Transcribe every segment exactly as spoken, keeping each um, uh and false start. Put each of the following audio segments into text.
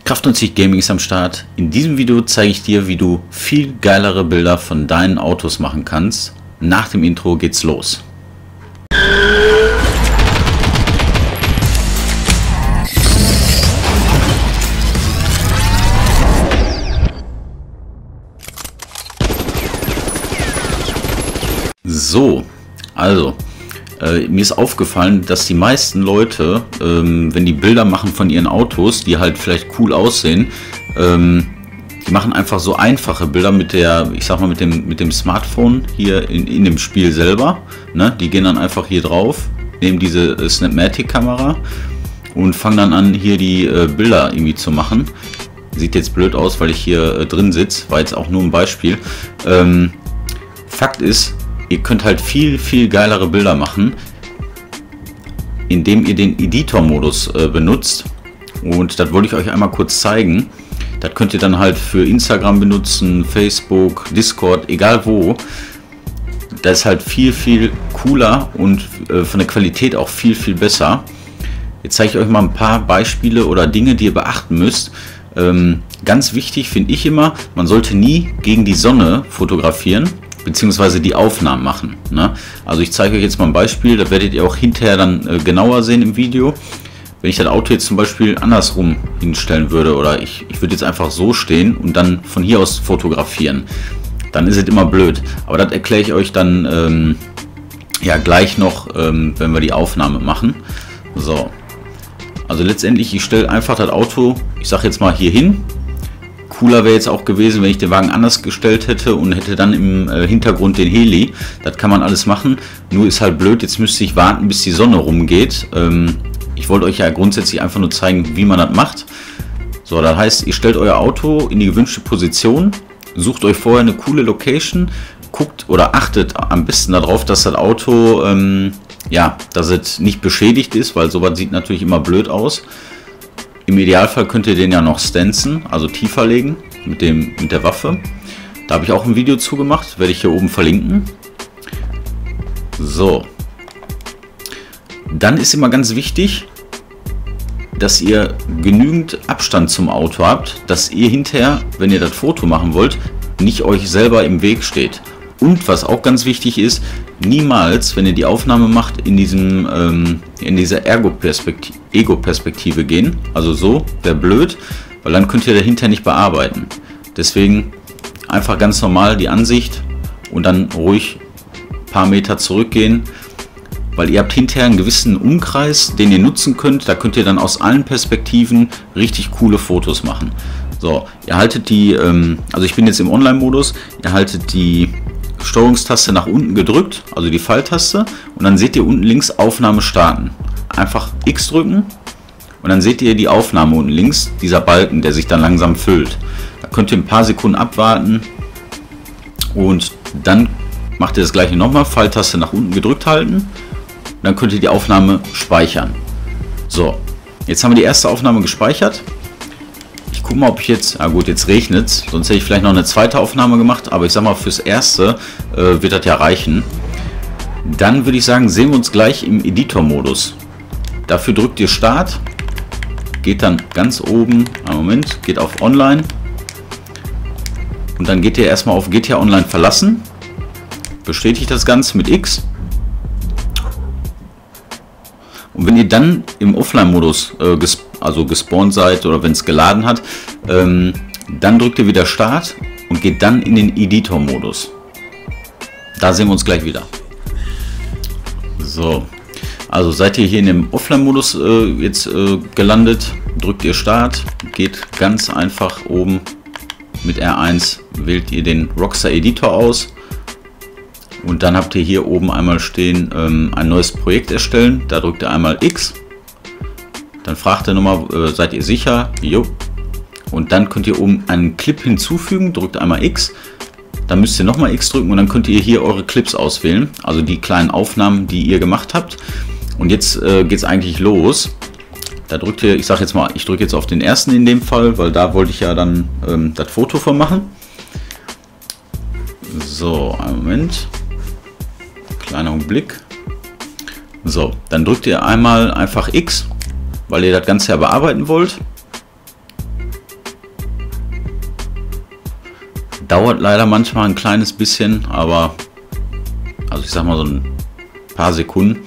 Kraft und Zicht Gaming ist am Start. In diesem Video zeige ich dir, wie du viel geilere Bilder von deinen Autos machen kannst. Nach dem Intro geht's los. So, also, äh, mir ist aufgefallen, dass die meisten Leute, ähm, wenn die Bilder machen von ihren Autos, die halt vielleicht cool aussehen, ähm, die machen einfach so einfache Bilder mit der, ich sag mal, mit dem, mit dem Smartphone hier in, in dem Spiel selber. Ne? Die gehen dann einfach hier drauf, nehmen diese äh, Snapmatic-Kamera und fangen dann an, hier die äh, Bilder irgendwie zu machen. Sieht jetzt blöd aus, weil ich hier äh, drin sitze, war jetzt auch nur ein Beispiel. Ähm, Fakt ist, ihr könnt halt viel, viel geilere Bilder machen, indem ihr den Editor-Modus äh, benutzt. Und das wollte ich euch einmal kurz zeigen. Das könnt ihr dann halt für Instagram benutzen, Facebook, Discord, egal wo. Das ist halt viel, viel cooler und äh, von der Qualität auch viel, viel besser. Jetzt zeige ich euch mal ein paar Beispiele oder Dinge, die ihr beachten müsst. Ähm, ganz wichtig finde ich immer, man sollte nie gegen die Sonne fotografieren, beziehungsweise die Aufnahmen machen. Ne? Also ich zeige euch jetzt mal ein Beispiel, das werdet ihr auch hinterher dann äh, genauer sehen im Video. Wenn ich das Auto jetzt zum Beispiel andersrum hinstellen würde oder ich, ich würde jetzt einfach so stehen und dann von hier aus fotografieren, dann ist es immer blöd. Aber das erkläre ich euch dann ähm, ja gleich noch, ähm, wenn wir die Aufnahme machen. So, also letztendlich, ich stelle einfach das Auto, ich sage jetzt mal hier hin. Cooler wäre jetzt auch gewesen, wenn ich den Wagen anders gestellt hätte und hätte dann im äh, Hintergrund den Heli. Das kann man alles machen. Nur ist halt blöd, jetzt müsste ich warten, bis die Sonne rumgeht. Ähm, ich wollte euch ja grundsätzlich einfach nur zeigen, wie man das macht. So, das heißt, ihr stellt euer Auto in die gewünschte Position, sucht euch vorher eine coole Location, guckt oder achtet am besten darauf, dass das Auto, ähm, ja, dass es nicht beschädigt ist, weil sowas sieht natürlich immer blöd aus. Im Idealfall könnt ihr den ja noch stanzen, also tiefer legen mit, dem, mit der Waffe. Da habe ich auch ein Video zu gemacht, werde ich hier oben verlinken. So. Dann ist immer ganz wichtig, dass ihr genügend Abstand zum Auto habt, dass ihr hinterher, wenn ihr das Foto machen wollt, nicht euch selber im Weg steht. Und was auch ganz wichtig ist, niemals, wenn ihr die Aufnahme macht, in diesem ähm, in dieser Ergo-Perspektive, Ego-Perspektive gehen. Also so, wäre blöd, weil dann könnt ihr dahinter nicht bearbeiten. Deswegen einfach ganz normal die Ansicht und dann ruhig ein paar Meter zurückgehen, weil ihr habt hinterher einen gewissen Umkreis, den ihr nutzen könnt. Da könnt ihr dann aus allen Perspektiven richtig coole Fotos machen. So, ihr haltet die, ähm, also ich bin jetzt im Online-Modus, ihr haltet die Steuerungstaste nach unten gedrückt, also die Pfeiltaste, und dann seht ihr unten links Aufnahme starten. Einfach X drücken und dann seht ihr die Aufnahme unten links, dieser Balken, der sich dann langsam füllt. Da könnt ihr ein paar Sekunden abwarten und dann macht ihr das gleiche nochmal, Pfeiltaste nach unten gedrückt halten und dann könnt ihr die Aufnahme speichern. So, jetzt haben wir die erste Aufnahme gespeichert. Ich gucke mal, ob ich jetzt, na gut, jetzt regnet es, sonst hätte ich vielleicht noch eine zweite Aufnahme gemacht, aber ich sag mal, fürs erste äh, wird das ja reichen. Dann würde ich sagen, sehen wir uns gleich im Editor-Modus. Dafür drückt ihr Start, geht dann ganz oben, einen Moment, geht auf Online und dann geht ihr erstmal auf G T A Online verlassen, bestätigt das Ganze mit X. Und wenn ihr dann im Offline-Modus äh, gesp also gespawnt seid oder wenn es geladen hat, ähm, dann drückt ihr wieder Start und geht dann in den Editor-Modus. Da sehen wir uns gleich wieder. So, also seid ihr hier in dem Offline-Modus äh, jetzt äh, gelandet, drückt ihr Start, geht ganz einfach oben mit R eins, wählt ihr den Rockstar Editor aus. Und dann habt ihr hier oben einmal stehen, ähm, ein neues Projekt erstellen. Da drückt ihr einmal X. Dann fragt er nochmal, äh, seid ihr sicher? Jo. Und dann könnt ihr oben einen Clip hinzufügen. Drückt einmal X. Dann müsst ihr nochmal X drücken und dann könnt ihr hier eure Clips auswählen. Also die kleinen Aufnahmen, die ihr gemacht habt. Und jetzt äh, geht es eigentlich los. Da drückt ihr, ich sage jetzt mal, ich drücke jetzt auf den ersten in dem Fall, weil da wollte ich ja dann ähm, das Foto von machen. So, einen Moment. Kleiner Blick. So, dann drückt ihr einmal einfach X, weil ihr das Ganze ja bearbeiten wollt. Dauert leider manchmal ein kleines bisschen, aber also ich sag mal so ein paar Sekunden.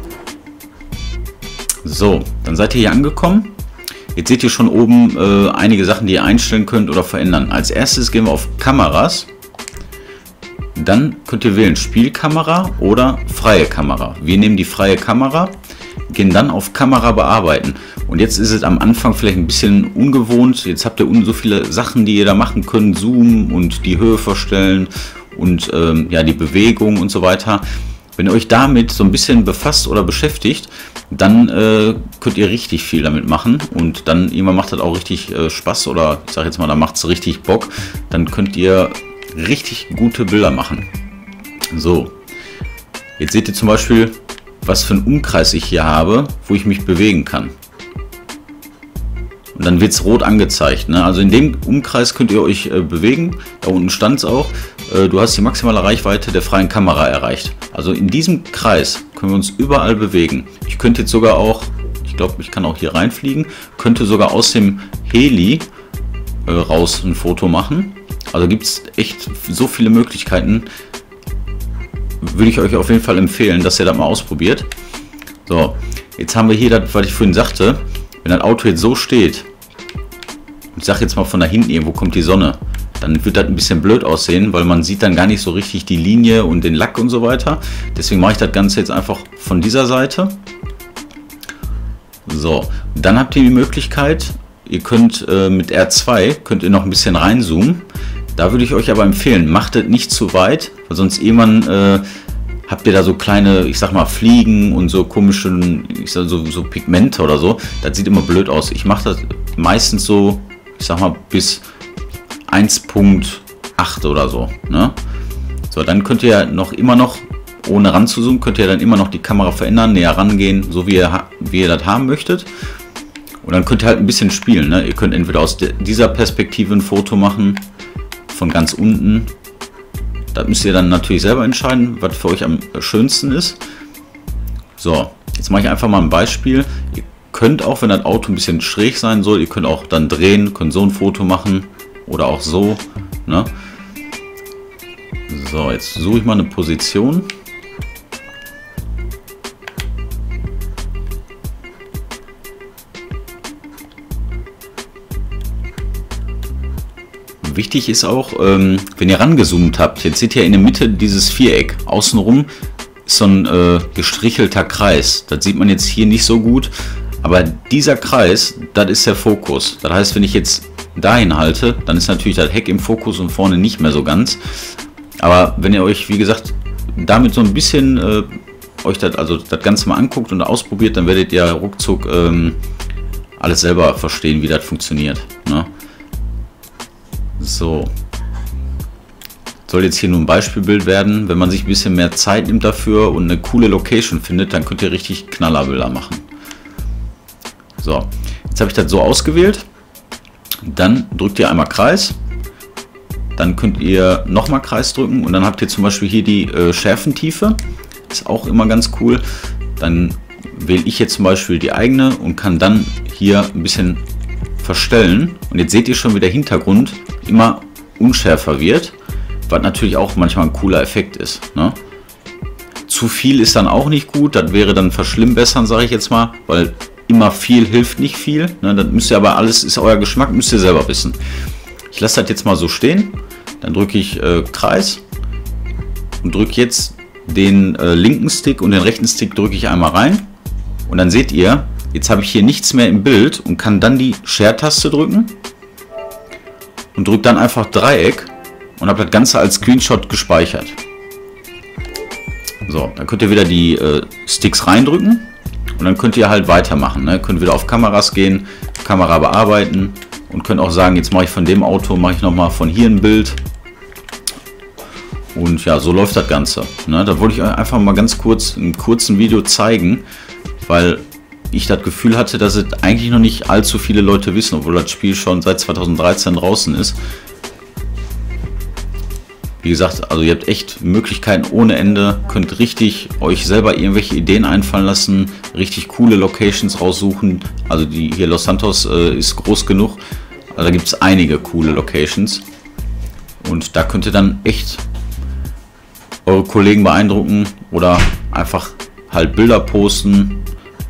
So, dann seid ihr hier angekommen. Jetzt seht ihr schon oben äh, einige Sachen, die ihr einstellen könnt oder verändern. Als erstes gehen wir auf Kameras. Dann könnt ihr wählen Spielkamera oder freie Kamera. Wir nehmen die freie Kamera, gehen dann auf Kamera bearbeiten. Und jetzt ist es am Anfang vielleicht ein bisschen ungewohnt. Jetzt habt ihr so viele Sachen, die ihr da machen könnt. Zoomen und die Höhe verstellen und ähm, ja, die Bewegung und so weiter. Wenn ihr euch damit so ein bisschen befasst oder beschäftigt, dann äh, könnt ihr richtig viel damit machen. Und dann irgendwann macht das auch richtig äh, Spaß oder ich sage jetzt mal, da macht es richtig Bock. Dann könnt ihr richtig gute Bilder machen. So, jetzt seht ihr zum Beispiel, was für einen Umkreis ich hier habe, wo ich mich bewegen kann. Und dann wird es rot angezeigt. Ne? Also in dem Umkreis könnt ihr euch äh, bewegen. Da unten stand es auch. Äh, du hast die maximale Reichweite der freien Kamera erreicht. Also in diesem Kreis können wir uns überall bewegen. Ich könnte jetzt sogar auch, ich glaube, ich kann auch hier reinfliegen, könnte sogar aus dem Heli äh, raus ein Foto machen. Also gibt es echt so viele Möglichkeiten. Würde ich euch auf jeden Fall empfehlen, dass ihr das mal ausprobiert. So, jetzt haben wir hier das, was ich vorhin sagte. Wenn das Auto jetzt so steht, ich sage jetzt mal von da hinten irgendwo kommt die Sonne, dann wird das ein bisschen blöd aussehen, weil man sieht dann gar nicht so richtig die Linie und den Lack und so weiter. Deswegen mache ich das Ganze jetzt einfach von dieser Seite. So, dann habt ihr die Möglichkeit, ihr könnt äh, mit R zwei könnt ihr noch ein bisschen reinzoomen. Da würde ich euch aber empfehlen, macht das nicht zu weit, weil sonst irgendwann äh, habt ihr da so kleine, ich sag mal, Fliegen und so komische, ich sag, so, so Pigmente oder so. Das sieht immer blöd aus. Ich mache das meistens so, ich sag mal, bis eins Komma acht oder so. Ne? So, dann könnt ihr noch immer noch, ohne ran zu zoomen, könnt ihr dann immer noch die Kamera verändern, näher rangehen, so wie ihr, wie ihr das haben möchtet. Und dann könnt ihr halt ein bisschen spielen. Ne? Ihr könnt entweder aus dieser Perspektive ein Foto machen, von ganz unten. Da müsst ihr dann natürlich selber entscheiden, was für euch am schönsten ist. So, jetzt mache ich einfach mal ein Beispiel. Ihr könnt auch, wenn das Auto ein bisschen schräg sein soll, ihr könnt auch dann drehen, könnt so ein Foto machen oder auch so. Ne? So, jetzt suche ich mal eine Position. Wichtig ist auch, ähm, wenn ihr rangezoomt habt, jetzt seht ihr in der Mitte dieses Viereck, außenrum ist so ein äh, gestrichelter Kreis. Das sieht man jetzt hier nicht so gut, aber dieser Kreis, das ist der Fokus. Das heißt, wenn ich jetzt dahin halte, dann ist natürlich das Heck im Fokus und vorne nicht mehr so ganz. Aber wenn ihr euch, wie gesagt, damit so ein bisschen äh, euch das, also das Ganze mal anguckt und ausprobiert, dann werdet ihr ruckzuck ähm, alles selber verstehen, wie das funktioniert. Ne? So, soll jetzt hier nur ein Beispielbild werden. Wenn man sich ein bisschen mehr Zeit nimmt dafür und eine coole Location findet, dann könnt ihr richtig Knallerbilder machen. So, jetzt habe ich das so ausgewählt. Dann drückt ihr einmal Kreis. Dann könnt ihr nochmal Kreis drücken und dann habt ihr zum Beispiel hier die äh, Schärfentiefe. Ist auch immer ganz cool. Dann wähle ich jetzt zum Beispiel die eigene und kann dann hier ein bisschen verstellen. Und jetzt seht ihr schon, wie der Hintergrund immer unschärfer wird, was natürlich auch manchmal ein cooler Effekt ist. Ne? Zu viel ist dann auch nicht gut, das wäre dann verschlimmbessern, sage ich jetzt mal, weil immer viel hilft nicht viel. Ne? Das müsst ihr aber alles, ist euer Geschmack, müsst ihr selber wissen. Ich lasse das jetzt mal so stehen, dann drücke ich äh, Kreis und drücke jetzt den äh, linken Stick und den rechten Stick drücke ich einmal rein und dann seht ihr, jetzt habe ich hier nichts mehr im Bild und kann dann die Share-Taste drücken und drücke dann einfach Dreieck und habe das Ganze als Screenshot gespeichert. So, dann könnt ihr wieder die äh, Sticks reindrücken und dann könnt ihr halt weitermachen. Ne? Könnt wieder auf Kameras gehen, Kamera bearbeiten und könnt auch sagen, jetzt mache ich von dem Auto, mache ich nochmal von hier ein Bild. Und ja, so läuft das Ganze. Ne? Da wollte ich euch einfach mal ganz kurz in einem kurzen Video zeigen, weil ich das Gefühl hatte, dass es eigentlich noch nicht allzu viele Leute wissen, obwohl das Spiel schon seit zweitausenddreizehn draußen ist. Wie gesagt, also ihr habt echt Möglichkeiten ohne Ende, könnt richtig euch selber irgendwelche Ideen einfallen lassen, richtig coole Locations raussuchen. Also die hier Los Santos äh, ist groß genug, also da gibt es einige coole Locations. Und da könnt ihr dann echt eure Kollegen beeindrucken oder einfach halt Bilder posten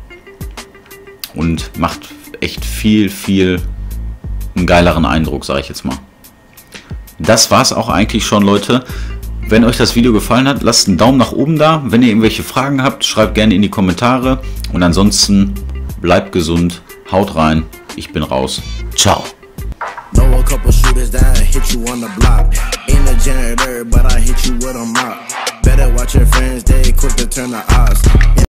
und macht echt viel, viel einen geileren Eindruck, sage ich jetzt mal. Das war's auch eigentlich schon, Leute. Wenn euch das Video gefallen hat, lasst einen Daumen nach oben da. Wenn ihr irgendwelche Fragen habt, schreibt gerne in die Kommentare. Und ansonsten bleibt gesund, haut rein, ich bin raus. Ciao. Know a couple shooters that hit you on the block. Ain't a janitor, but I hit you with a mop. Better watch your friends, they quick to turn the odds.